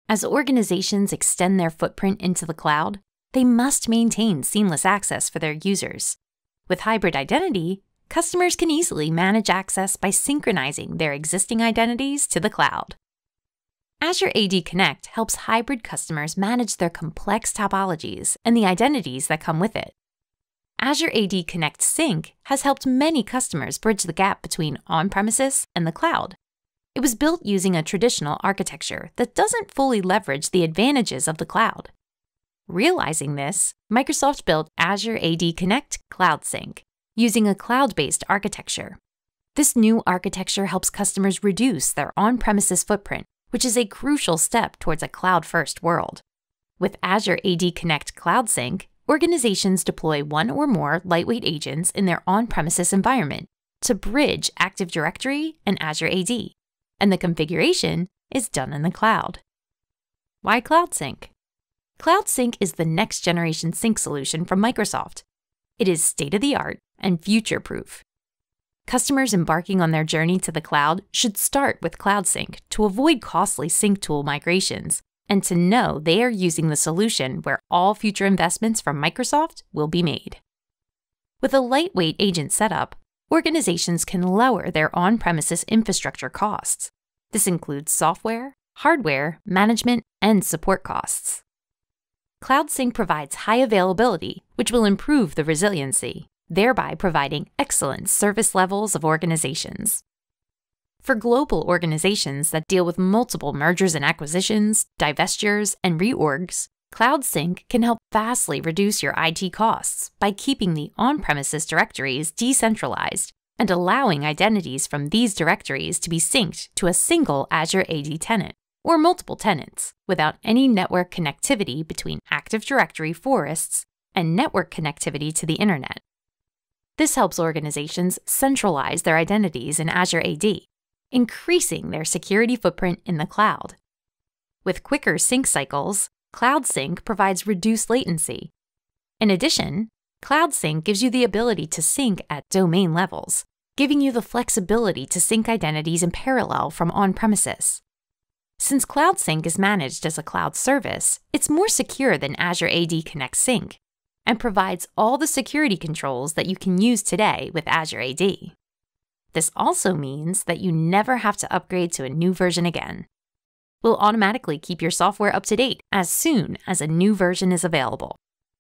As organizations extend their footprint into the cloud, they must maintain seamless access for their users. With hybrid identity, customers can easily manage access by synchronizing their existing identities to the cloud. Azure AD Connect helps hybrid customers manage their complex topologies and the identities that come with it. Azure AD Connect Sync has helped many customers bridge the gap between on-premises and the cloud. It was built using a traditional architecture that doesn't fully leverage the advantages of the cloud. Realizing this, Microsoft built Azure AD Connect Cloud Sync using a cloud-based architecture. This new architecture helps customers reduce their on-premises footprint, which is a crucial step towards a cloud-first world. With Azure AD Connect Cloud Sync, organizations deploy one or more lightweight agents in their on-premises environment to bridge Active Directory and Azure AD, and the configuration is done in the cloud. Why Cloud Sync? Cloud Sync is the next-generation sync solution from Microsoft. It is state-of-the-art and future-proof. Customers embarking on their journey to the cloud should start with Cloud Sync to avoid costly sync tool migrations and to know they are using the solution where all future investments from Microsoft will be made. With a lightweight agent setup, organizations can lower their on-premises infrastructure costs. This includes software, hardware, management, and support costs. Cloud Sync provides high availability, which will improve the resiliency, thereby providing excellent service levels of organizations. For global organizations that deal with multiple mergers and acquisitions, divestitures, and reorgs, Cloud Sync can help vastly reduce your IT costs by keeping the on-premises directories decentralized and allowing identities from these directories to be synced to a single Azure AD tenant or multiple tenants without any network connectivity between Active Directory forests and network connectivity to the internet. This helps organizations centralize their identities in Azure AD, increasing their security footprint in the cloud. With quicker sync cycles, Cloud Sync provides reduced latency. In addition, Cloud Sync gives you the ability to sync at domain levels, giving you the flexibility to sync identities in parallel from on-premises. Since Cloud Sync is managed as a cloud service, it's more secure than Azure AD Connect Sync and provides all the security controls that you can use today with Azure AD. This also means that you never have to upgrade to a new version again. We'll automatically keep your software up to date as soon as a new version is available.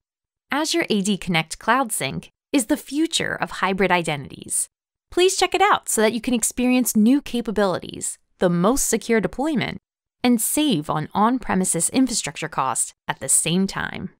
Azure AD Connect Cloud Sync is the future of hybrid identities. Please check it out so that you can experience new capabilities, the most secure deployment, and save on on-premises infrastructure costs at the same time.